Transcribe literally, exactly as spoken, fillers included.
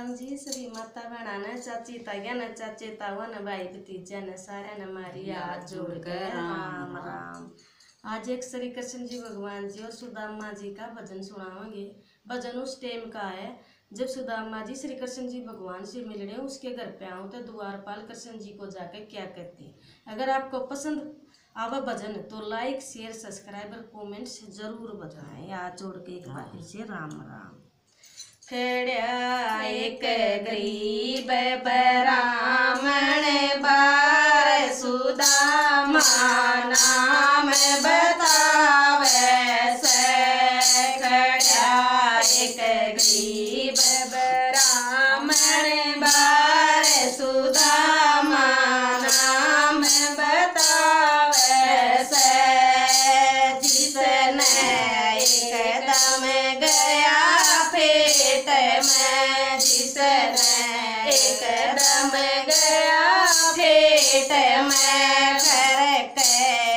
भगवान जी सभी माता बहना ने चाची ताया ने चाचे तावा ने भाई भतीजा ने सारे ने मारी हाथ जोड़कर राम राम। आज एक श्री कृष्ण जी भगवान जी और सुदामा जी का भजन सुनाएंगे। भजन उस टाइम का है जब सुदामा जी श्री कृष्ण जी भगवान से मिलने उसके घर पे आओ तो द्वारपाल कृष्ण जी को जाकर क्या कहते। अगर आपको पसंद आवा भजन तो लाइक शेयर सब्सक्राइब और कमेंट्स जरूर बताएं। हाथ जोड़ के एक बार से राम राम। खड़ा एक गरीब ब्राह्मण बार सुदामा नाम बतावे से। खड़ा एक गरीब ब्राह्मण बार सुदामा नाम बतावे से। जिसने एकदम गया पेट में, जिसने एकदम गया पेट में, घर के